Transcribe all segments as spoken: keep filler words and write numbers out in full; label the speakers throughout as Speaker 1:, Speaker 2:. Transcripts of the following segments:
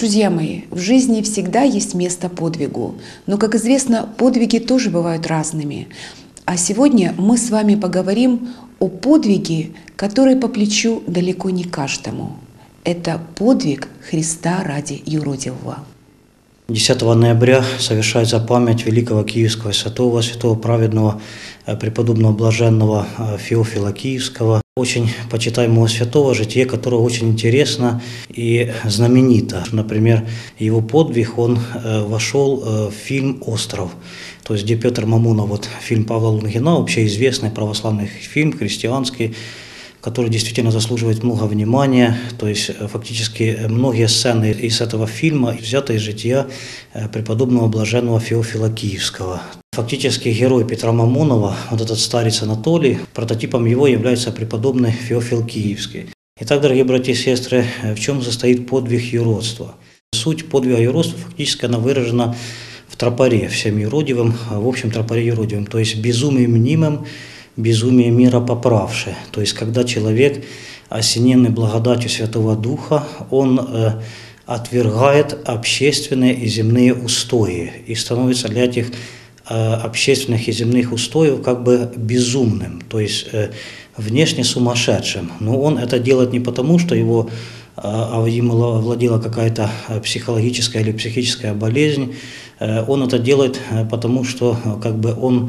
Speaker 1: Друзья мои, в жизни всегда есть место подвигу, но, как известно, подвиги тоже бывают разными. А сегодня мы с вами поговорим о подвиге, который по плечу далеко не каждому. Это подвиг Христа ради юродивого.
Speaker 2: десятого ноября совершается память великого киевского святого, святого праведного преподобного блаженного Феофила Киевского, очень почитаемого святого, житие которого очень интересно и знаменито. Например, его подвиг, он вошел в фильм «Остров», то есть где Петр Мамунов, вот фильм Павла Лунгина, общеизвестный православный фильм, христианский, который действительно заслуживает много внимания. То есть фактически многие сцены из этого фильма взяты из жития преподобного блаженного Феофила Киевского. Фактически герой Петра Мамунова, вот этот старец Анатолий, прототипом его является преподобный Феофил Киевский. Итак, дорогие братья и сестры, в чем состоит подвиг юродства? Суть подвига юродства фактически она выражена в тропаре всем юродивым, в общем тропаре юродивым, то есть безумием мнимым, безумие мира поправшее. То есть, когда человек, осененный благодатью Святого Духа, он э, отвергает общественные и земные устои и становится для этих э, общественных и земных устоев как бы безумным, то есть э, внешне сумасшедшим. Но он это делает не потому, что его э, им овладела какая-то психологическая или психическая болезнь, э, он это делает э, потому, что э, как бы он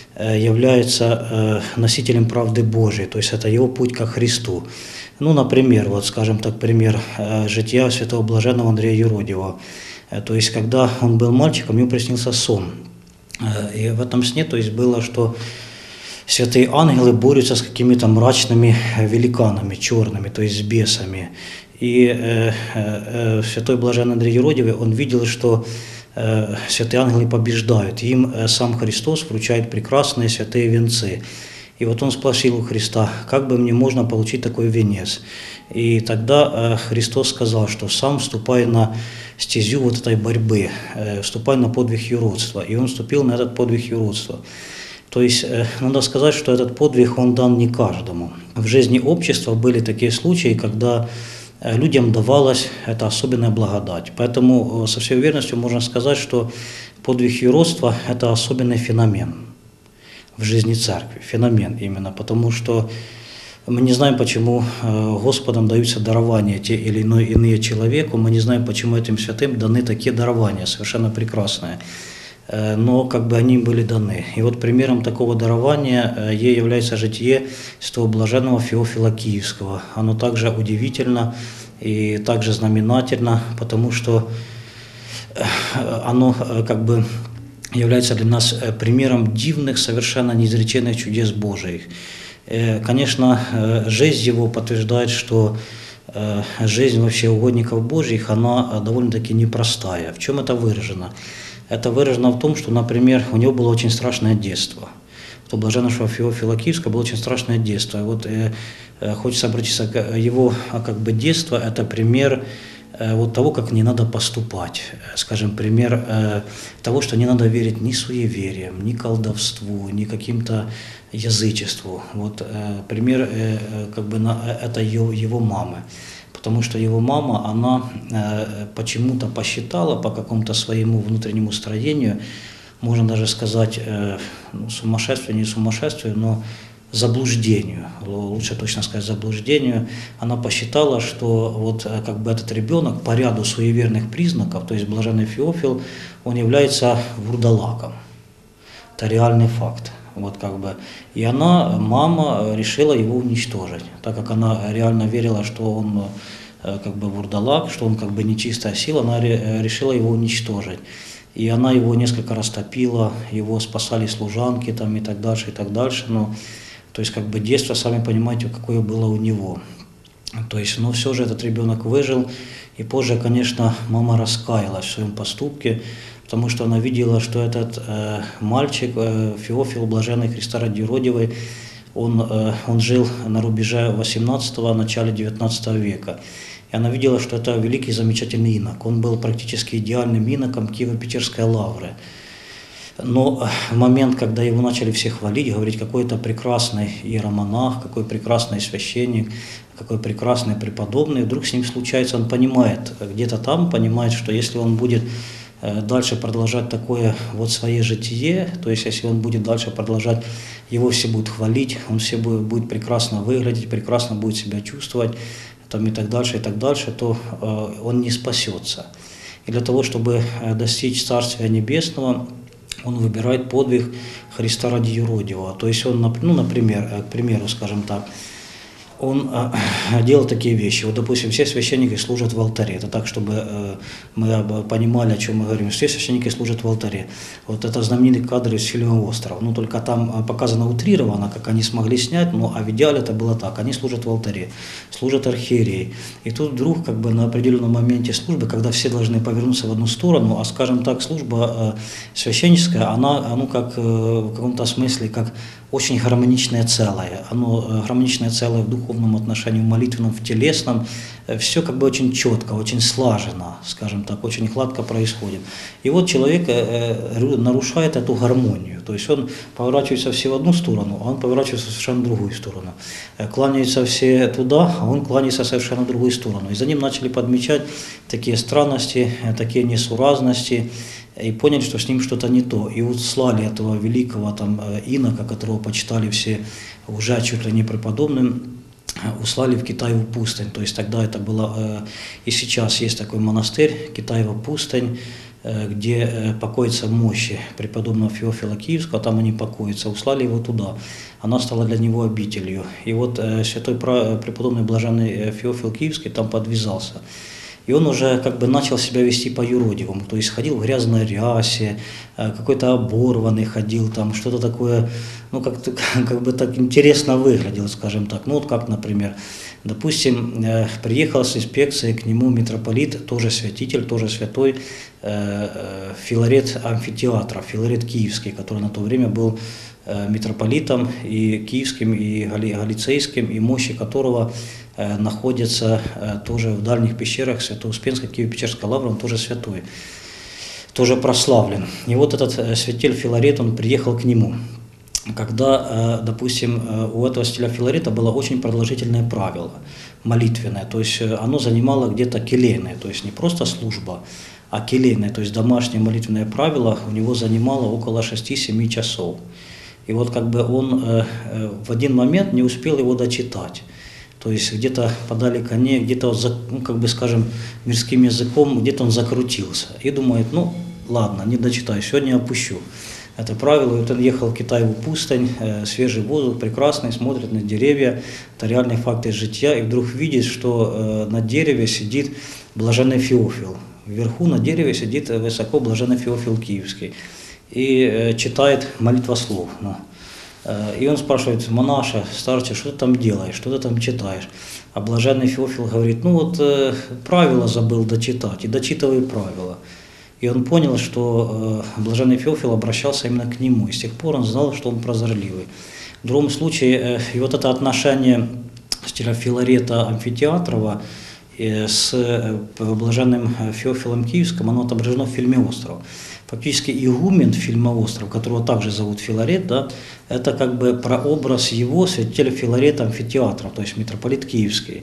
Speaker 2: является носителем правды Божией, то есть это его путь ко Христу. Ну, например, вот скажем так, пример жития святого блаженного Андрея Юродивого. То есть, когда он был мальчиком, ему приснился сон. И в этом сне, то есть, было, что святые ангелы борются с какими-то мрачными великанами, черными, то есть с бесами. И э, э, святой блаженный Андрей Юродивый, он видел, что святые ангелы побеждают, им сам Христос вручает прекрасные святые венцы. И вот он спросил у Христа, как бы мне можно получить такой венец? И тогда Христос сказал, что сам вступай на стезю вот этой борьбы, вступай на подвиг юродства. И он вступил на этот подвиг юродства. То есть надо сказать, что этот подвиг он дан не каждому. В жизни общества были такие случаи, когда людям давалась эта особенная благодать. Поэтому со всей уверенностью можно сказать, что подвиг юродства – это особенный феномен в жизни церкви. Феномен именно, потому что мы не знаем, почему Господом даются дарования те или иные, иные человеку, мы не знаем, почему этим святым даны такие дарования, совершенно прекрасные. Но как бы они были даны. И вот примером такого дарования ей является житие святого блаженного Феофила Киевского. Оно также удивительно и также знаменательно, потому что оно как бы является для нас примером дивных, совершенно неизреченных чудес Божиих. Конечно, жизнь его подтверждает, что жизнь вообще угодников Божьих, она довольно-таки непростая. В чем это выражено? Это выражено в том, что, например, у него было очень страшное детство. У блаженного Феофила Киевского было очень страшное детство. И вот э, хочется обратиться к его как бы детство. Это пример э, вот того, как не надо поступать. Скажем, пример э, того, что не надо верить ни суевериям, ни колдовству, ни каким-то язычеству. Вот э, пример э, как бы на, это его, его мамы. Потому что его мама, она э, почему-то посчитала по какому-то своему внутреннему строению, можно даже сказать, э, ну, сумасшествию, не сумасшествию, но заблуждению, лучше точно сказать заблуждению, она посчитала, что вот э, как бы этот ребенок по ряду суеверных признаков, то есть блаженный Феофил, он является вурдалаком. Это реальный факт. Вот как бы. И она, мама, решила его уничтожить, так как она реально верила, что он как бы вурдалак, что он как бы нечистая сила, она решила его уничтожить. И она его несколько раз топила, его спасали служанки там, и так дальше, и так дальше. Ну, то есть как бы детство, сами понимаете, какое было у него. То есть, но все же этот ребенок выжил, и позже, конечно, мама раскаялась в своем поступке, потому что она видела, что этот э, мальчик, э, Феофил, блаженный Христа ради юродивый, он, э, он жил на рубеже восемнадцатого, начале девятнадцатого века. И она видела, что это великий замечательный инок. Он был практически идеальным иноком Киево-Печерской лавры. Но в момент, когда его начали все хвалить, говорить, какой это прекрасный иеромонах, какой прекрасный священник, какой прекрасный преподобный, вдруг с ним случается, он понимает, где-то там понимает, что если он будет дальше продолжать такое вот свое житие, то есть если он будет дальше продолжать, его все будут хвалить, он все будет, будет прекрасно выглядеть, прекрасно будет себя чувствовать, там, и так дальше, и так дальше, то э, он не спасется. И для того, чтобы достичь Царствия Небесного, он выбирает подвиг Христа ради юродивого. То есть он, ну, например, к примеру, скажем так, он э, делал такие вещи. Вот, допустим, все священники служат в алтаре. Это так, чтобы э, мы понимали, о чем мы говорим. Все священники служат в алтаре. Вот это знаменитый кадр из фильма «Остров». Ну, только там показано утрированно, как они смогли снять, но а в идеале это было так. Они служат в алтаре, служат архиереи. И тут вдруг, как бы на определенном моменте службы, когда все должны повернуться в одну сторону, а, скажем так, служба э, священническая, она, ну, как э, в каком-то смысле, как очень гармоничное целое. Оно гармоничное целое в духовном отношении, в молитвенном, в телесном. Все как бы очень четко, очень слаженно, скажем так, очень гладко происходит. И вот человек нарушает эту гармонию. То есть он поворачивается все в одну сторону, а он поворачивается в совершенно другую сторону. Кланяются все туда, а он кланяется совершенно в другую сторону. И за ним начали подмечать такие странности, такие несуразности, и поняли, что с ним что-то не то. И вот слали этого великого там инока, которого почитали все уже чуть ли не преподобным, услали в Китаеву пустынь. То есть тогда это было, и сейчас есть такой монастырь, Китаева пустынь, где покоятся мощи преподобного Феофила Киевского, там они покоятся, услали его туда. Она стала для него обителью. И вот святой преподобный блаженный Феофил Киевский там подвязался. И он уже как бы начал себя вести по-юродивому, то есть ходил в грязной рясе, какой-то оборванный ходил, там что-то такое, ну как, как бы так интересно выглядел, скажем так. Ну вот как, например, допустим, приехал с инспекцией к нему митрополит, тоже святитель, тоже святой, Филарет Амфитеатра, Филарет Киевский, который на то время был митрополитом и киевским, и галицейским, и мощи которого находятся тоже в дальних пещерах Свято-Успенской, Киево-Печерской лавры, он тоже святой, тоже прославлен. И вот этот святитель Филарет, он приехал к нему. Когда, допустим, у этого святителя Филарета было очень продолжительное правило, молитвенное, то есть оно занимало где-то келейное, то есть не просто служба, а келейное, то есть домашнее молитвенное правило у него занимало около шести-семи часов. И вот как бы он в один момент не успел его дочитать. То есть где-то подали коней, где-то, ну, как бы скажем, мирским языком, где-то он закрутился. И думает, ну ладно, не дочитаю, сегодня опущу это правило. И вот он ехал в Китаеву пустынь, э, свежий воздух, прекрасный, смотрит на деревья, это реальные факты жития, и вдруг видит, что э, на дереве сидит блаженный Феофил. Вверху на дереве сидит высоко блаженный Феофил Киевский и э, читает молитвослов. Ну. И он спрашивает: монаша, старче, что ты там делаешь, что ты там читаешь? А блаженный Феофил говорит: ну вот э, правила забыл дочитать, и дочитывай правила. И он понял, что э, блаженный Феофил обращался именно к нему, и с тех пор он знал, что он прозорливый. В другом случае, э, и вот это отношение святителя Филарета Амфитеатрова э, с э, блаженным Феофилом Киевским, оно отображено в фильме «Остров». Фактически игумен фильма «Остров», которого также зовут Филарет, да, это как бы прообраз его, святителя Филарета Амфитеатра, то есть митрополит Киевский.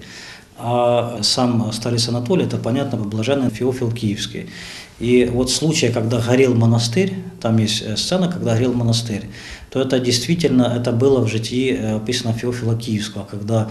Speaker 2: А сам старец Анатолий, это, понятно, блаженный Феофил Киевский. И вот случай, когда горел монастырь, там есть сцена, когда горел монастырь, то это действительно, это было в житии описано Феофила Киевского, когда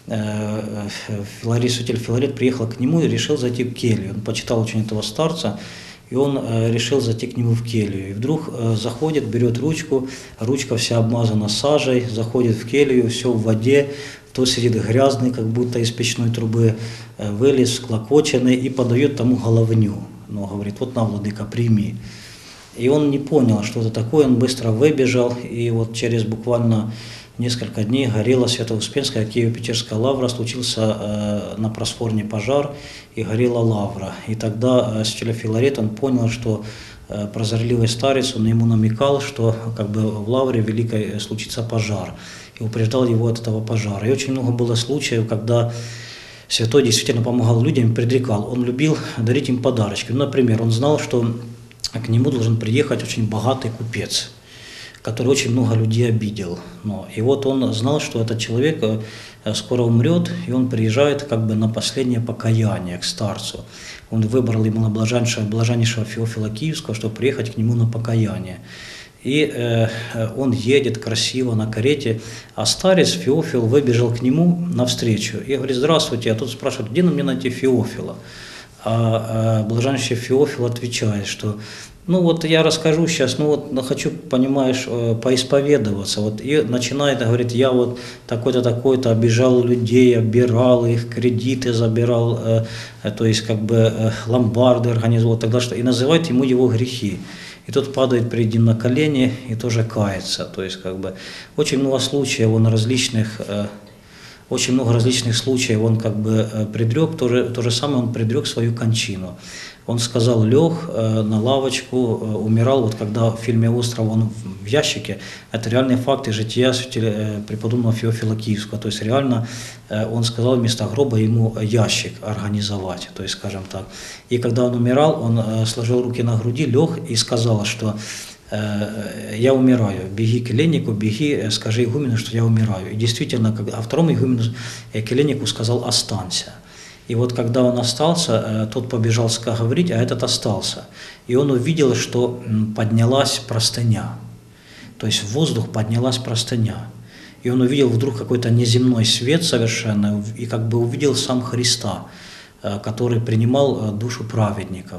Speaker 2: э, Филарет, святитель Филарет приехал к нему и решил зайти в келью. Он почитал очень этого старца, и он э, решил зайти к нему в келью. И вдруг э, заходит, берет ручку, ручка вся обмазана сажей, заходит в келью, все в воде, тот сидит грязный, как будто из печной трубы, э, вылез, склокоченный, и подает тому головню. Ну, говорит: вот на, владыка, прими. И он не понял, что это такое, он быстро выбежал, и вот через буквально несколько дней горела Свято-Успенская Киево-Печерская лавра, случился э, на просфорне пожар, и горела лавра. И тогда э, святитель Филарет, он понял, что э, прозорливый старец, он ему намекал, что как бы в лавре великой случится пожар, и упреждал его от этого пожара. И очень много было случаев, когда святой действительно помогал людям, предрекал. Он любил дарить им подарочки. Ну, например, он знал, что к нему должен приехать очень богатый купец, который очень много людей обидел. Но, и вот он знал, что этот человек скоро умрет, и он приезжает как бы на последнее покаяние к старцу. Он выбрал ему блаженнейшего, блаженнейшего Феофила Киевского, чтобы приехать к нему на покаяние. И э, он едет красиво на карете, а старец Феофил выбежал к нему навстречу и говорит: здравствуйте, а тут спрашивают, где нам мне найти Феофила? А, а блаженнейший Феофил отвечает, что ну вот я расскажу сейчас, ну вот хочу, понимаешь, поисповедоваться. Вот, и начинает, говорит, я вот такой-то, такой-то обижал людей, обирал их, кредиты забирал, э, то есть как бы э, ломбарды организовал, тогда что, и называет ему его грехи. И тот падает перед ним на колени и тоже кается. То есть как бы очень много случаев он различных, э, очень много различных случаев он как бы предрек, то же, то же самое он предрек свою кончину. Он сказал, лег э, на лавочку, э, умирал, вот когда в фильме «Остров» он в ящике, это реальные факты жития э, преподобного Феофила Киевского, то есть реально э, он сказал вместо гроба ему ящик организовать, то есть скажем так. И когда он умирал, он э, сложил руки на груди, лег и сказал, что э, я умираю, беги к келейнику, беги, скажи игумену, что я умираю. И действительно, а второму игумену э, келейнику сказал, останься. И вот когда он остался, тот побежал говорить, а этот остался. И он увидел, что поднялась простыня. То есть в воздух поднялась простыня. И он увидел вдруг какой-то неземной свет совершенно, и как бы увидел сам Христа, который принимал душу праведника,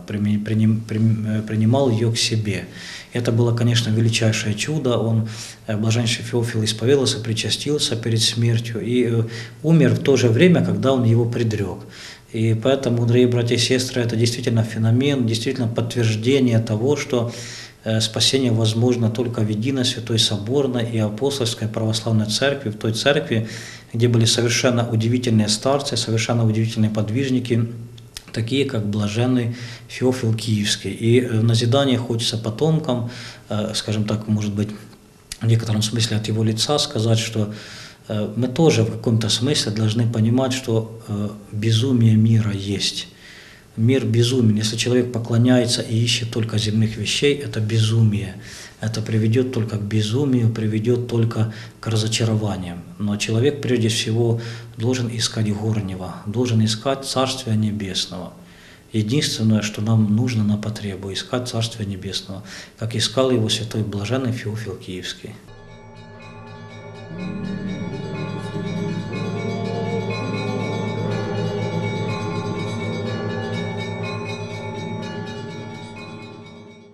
Speaker 2: принимал ее к себе. Это было, конечно, величайшее чудо. Он, блаженнейший Феофил, исповедался, причастился перед смертью и умер в то же время, когда он его предрек. И поэтому, дорогие братья и сестры, это действительно феномен, действительно подтверждение того, что спасение возможно только в единой Святой Соборной и Апостольской Православной Церкви, в той церкви, где были совершенно удивительные старцы, совершенно удивительные подвижники, такие как блаженный Феофил Киевский. И в назидание хочется потомкам, скажем так, может быть, в некотором смысле от его лица сказать, что мы тоже в каком-то смысле должны понимать, что безумие мира есть. Мир безумен. Если человек поклоняется и ищет только земных вещей, это безумие. Это приведет только к безумию, приведет только к разочарованиям. Но человек прежде всего должен искать горнего, должен искать Царствия Небесного. Единственное, что нам нужно на потребу, искать Царствия Небесного, как искал его святой блаженный Феофил Киевский.